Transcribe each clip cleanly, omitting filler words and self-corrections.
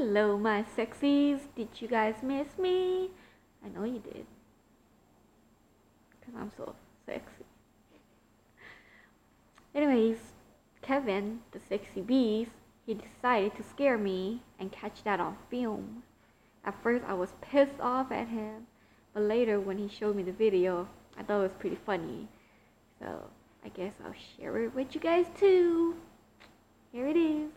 Hello, my sexies. Did you guys miss me? I know you did. Because I'm so sexy. Anyways, Kevin, the sexy beast, he decided to scare me and catch that on film. At first, I was pissed off at him, but later, when he showed me the video, I thought it was pretty funny. So, I guess I'll share it with you guys too. Here it is.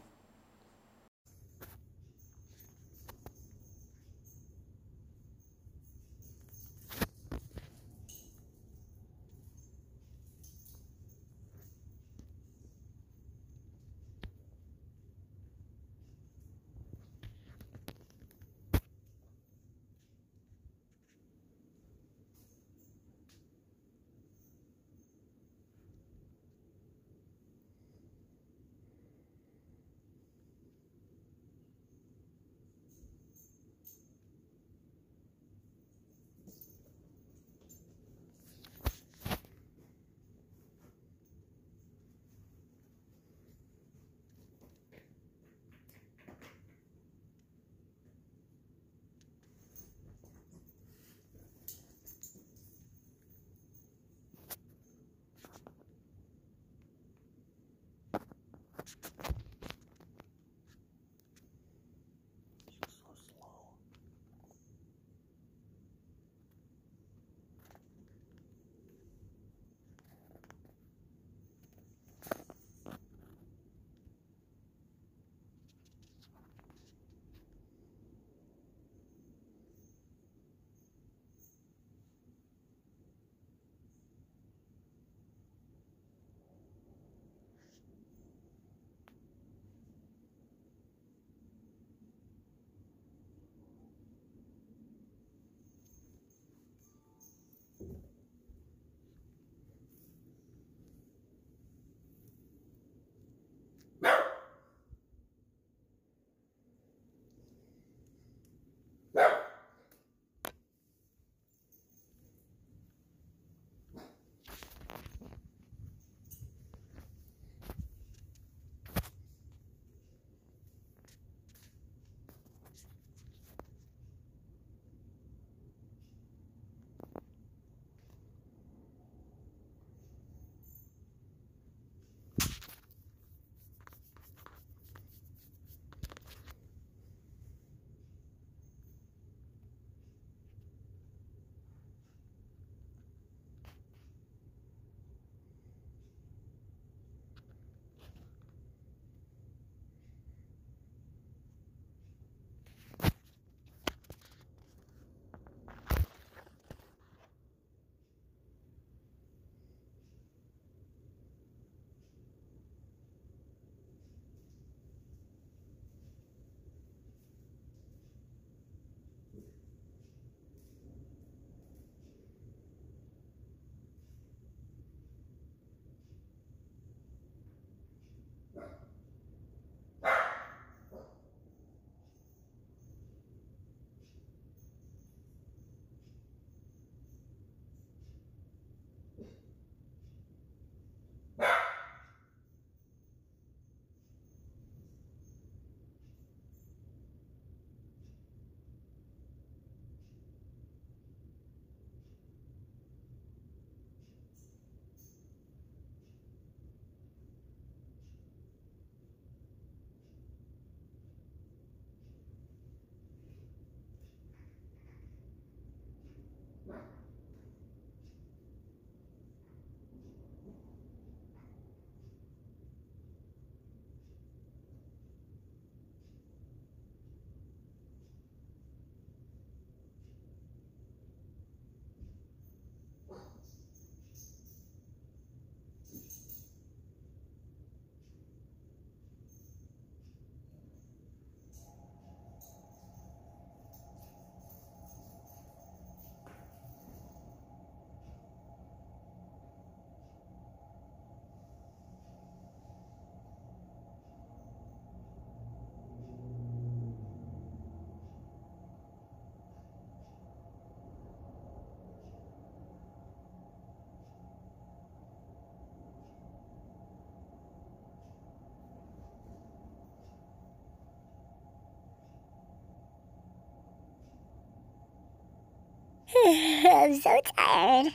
I'm so tired.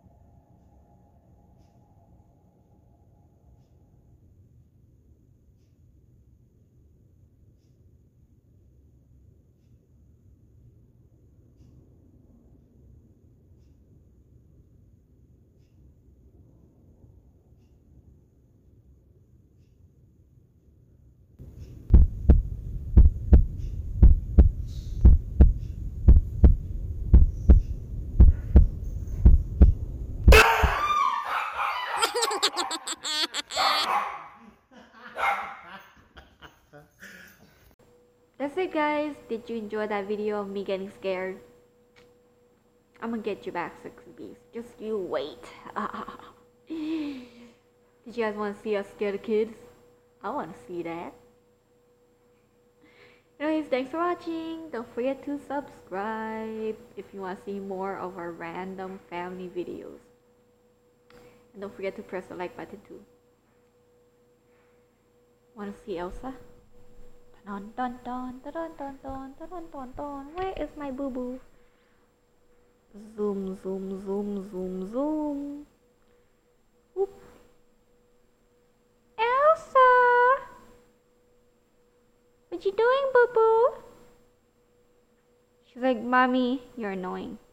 That's it, guys. Did you enjoy that video of me getting scared? I'm gonna get you back, Sexy Beast. Just you wait. Did you guys want to see us scare the kids? I want to see that. Anyways, thanks for watching. Don't forget to subscribe if you want to see more of our random family videos. And don't forget to press the like button too. Want to see Elsa? Dun dun dun dun dun dun dun dun dun dun. Where is my boo boo? Zoom, zoom, zoom, zoom, zoom. Whoop. Elsa! What you doing, boo boo? She's like, Mommy, you're annoying.